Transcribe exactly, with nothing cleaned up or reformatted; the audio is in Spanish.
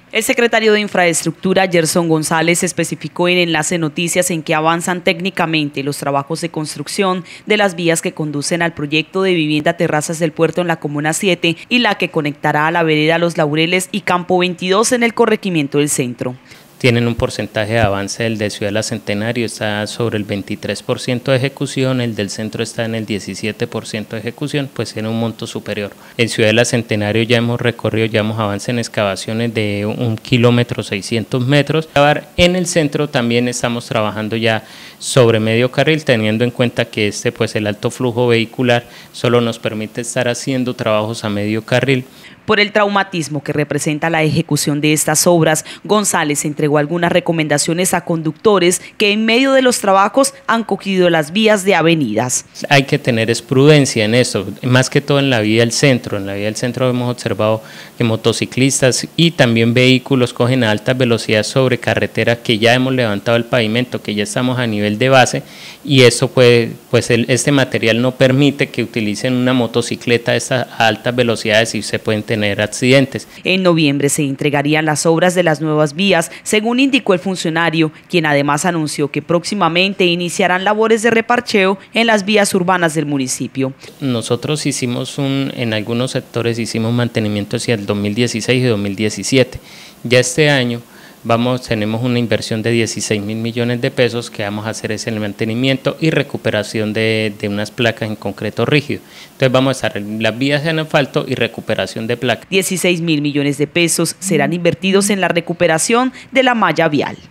El secretario de Infraestructura, Gerson González, especificó en Enlace Noticias en que avanzan técnicamente los trabajos de construcción de las vías que conducen al proyecto de vivienda Terrazas del Puerto en la Comuna siete y la que conectará a la vereda Los Laureles y Campo veintidós en el corregimiento del Centro. Tienen un porcentaje de avance, el de Ciudadela Centenario está sobre el veintitrés por ciento de ejecución, el del centro está en el diecisiete por ciento de ejecución, pues tiene un monto superior. En Ciudadela Centenario ya hemos recorrido, ya hemos avance en excavaciones de un kilómetro seiscientos metros. En el centro también estamos trabajando ya sobre medio carril, teniendo en cuenta que este, pues el alto flujo vehicular solo nos permite estar haciendo trabajos a medio carril. Por el traumatismo que representa la ejecución de estas obras, González entregó algunas recomendaciones a conductores que en medio de los trabajos han cogido las vías de avenidas. Hay que tener es prudencia en eso, más que todo en la vía del centro. En la vía del centro hemos observado que motociclistas y también vehículos cogen a alta velocidad sobre carretera, que ya hemos levantado el pavimento, que ya estamos a nivel de base, y eso puede, pues el, este material no permite que utilicen una motocicleta a estas altas velocidades y se pueden tener accidentes. En noviembre se entregarían las obras de las nuevas vías, según indicó el funcionario, quien además anunció que próximamente iniciarán labores de reparcheo en las vías urbanas del municipio. Nosotros hicimos un, en algunos sectores hicimos mantenimiento hacia el dos mil dieciséis y dos mil diecisiete. Ya este año Vamos, tenemos una inversión de dieciséis mil millones de pesos que vamos a hacer es el mantenimiento y recuperación de, de unas placas en concreto rígido. Entonces vamos a hacer las vías en asfalto y recuperación de placas. dieciséis mil millones de pesos serán invertidos en la recuperación de la malla vial.